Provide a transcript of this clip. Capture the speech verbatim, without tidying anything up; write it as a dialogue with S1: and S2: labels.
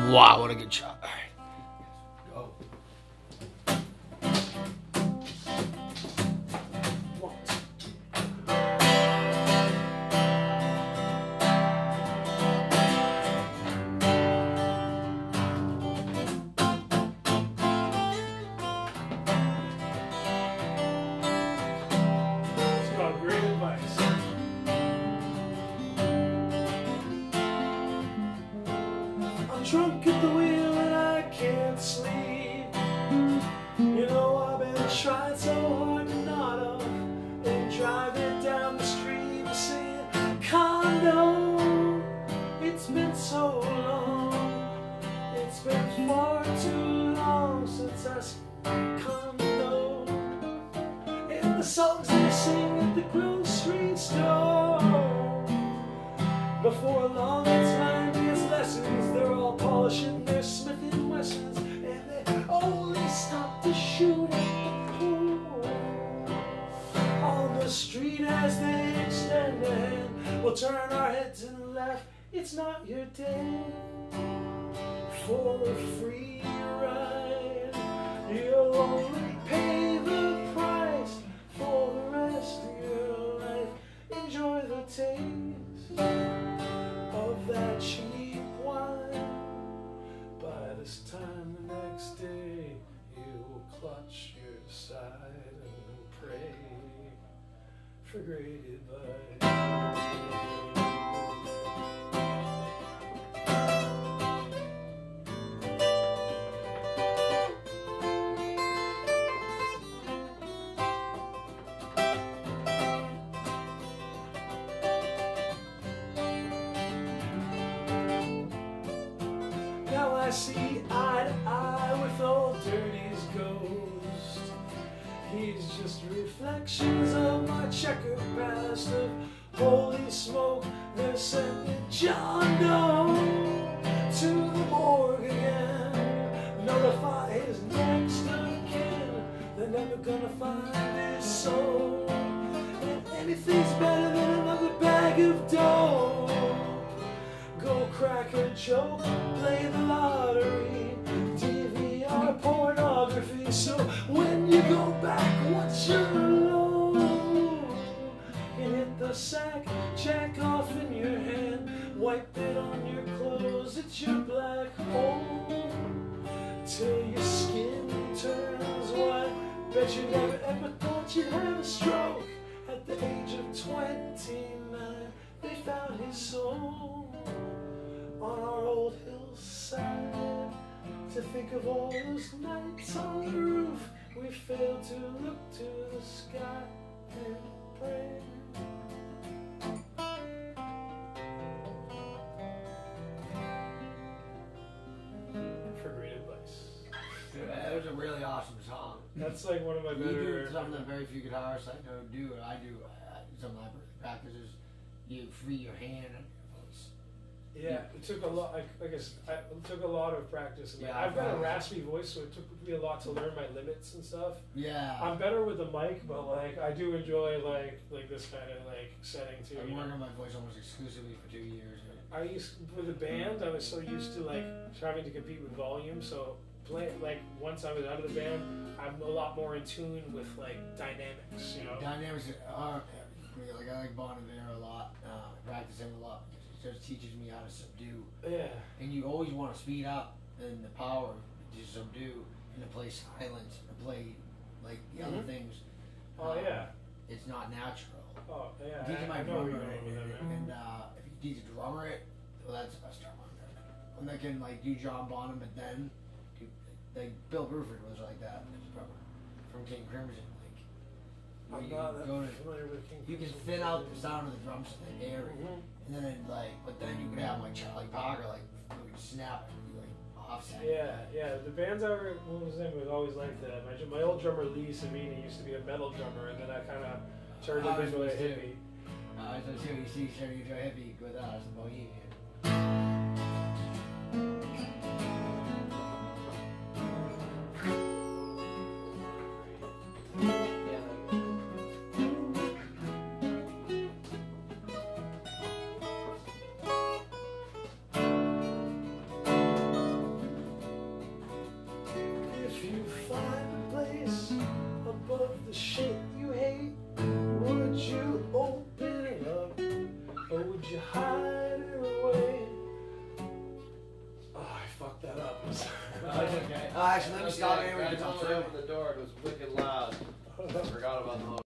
S1: Wow, what a good shot. All right. Go.
S2: It's called Great Advice. I'm drunk at the wheel and I can't sleep. You know I've been trying so hard to not up and driving down the street saying condo. It's been so long. It's been far too long since I said condo. And the songs they sing at the grocery store. Before long it's learned his lessons. They're all polishing their Smith and Wessons, and they only stop to shoot at the pool on the street as they extend a hand. We'll turn our heads and laugh. It's not your day for a free ride. You'll only pay the price for the rest of your life. Enjoy the taste of that cheap wine. By this time the next day, you will clutch your side and pray for great advice. Now I see eye to eye with old Dirty's ghost. He's just reflections of my checkered past of holy smoke. They're sending John Doe to the morgue again. Notify his next of kin. They're never gonna find his soul. And anything's better than another bag of dough. Go crack a joke, play the lottery, D V R pornography. So when you go back, what's your load? You hit the sack, check off in your hand, wipe it on your clothes. It's your black hole till your skin turns white. Bet you never ever thought you'd have a stroke. At the age of twenty-nine, they found his soul on our old hillside. To think of all those nights on the roof, we failed to look to the sky and pray. For great advice.
S1: That was a really awesome song.
S2: That's like one of my
S1: You
S2: better.
S1: do something that very few guitarists I know do, and I do uh, some of my practices. You free your hand and your voice.
S2: Yeah, it took a lot. Like, I guess I, it took a lot of practice. And
S1: Yeah,
S2: I've got a
S1: right.
S2: raspy voice, so it took me a lot to learn my limits and stuff.
S1: Yeah.
S2: I'm better with the mic, but like I do enjoy like like this kind of like setting too.
S1: I've
S2: you
S1: been
S2: know?
S1: working on my voice almost exclusively for two years.
S2: I used with a band. I was so used to like having to compete with volume. So play like once I was out of the band, I'm a lot more in tune with like dynamics. You know.
S1: Dynamics are like I like Bonavera a lot. Uh, I practice him a lot because it just teaches me how to subdue.
S2: Yeah.
S1: And you always want to speed up and the power to subdue and to play silence and to play like the
S2: Mm-hmm.
S1: other things.
S2: Oh
S1: um,
S2: yeah.
S1: It's not natural.
S2: Oh yeah.
S1: Teaching
S2: I,
S1: my
S2: I know
S1: drummer
S2: you're
S1: it,
S2: with it, man.
S1: and uh, if you teach a drummer it, well, that's the best drummer I've ever. And they can like do John Bonham, but then do, like Bill Bruford was like that as a drummer from King Crimson. Like
S2: I'm
S1: you
S2: not that
S1: go to,
S2: familiar with King
S1: you can
S2: Crimson.
S1: thin out the sound of the drums in the air,
S2: Mhm.
S1: and then like, but then you could have like Charlie Parker like really snap and be like offset.
S2: Yeah, yeah. The bands I were, what was his name? Was always like that. My, my old drummer Lee Savini used to be a metal drummer, and then I kind of turned
S1: I
S2: him
S1: was
S2: into a
S1: with you.
S2: hippie.
S1: Uh, so too, you see, turning into a hippie with us, the Bohemian.
S2: of the shit you hate? Would you open it up, or would you hide it away? Oh, I fucked that up. I'm sorry.
S3: No, it's okay.
S1: Uh, actually, let me
S3: Okay,
S1: stop
S3: I
S1: here. We can
S3: told
S1: talk
S3: her
S1: through
S3: to open the door. It was wicked loud. I forgot about the whole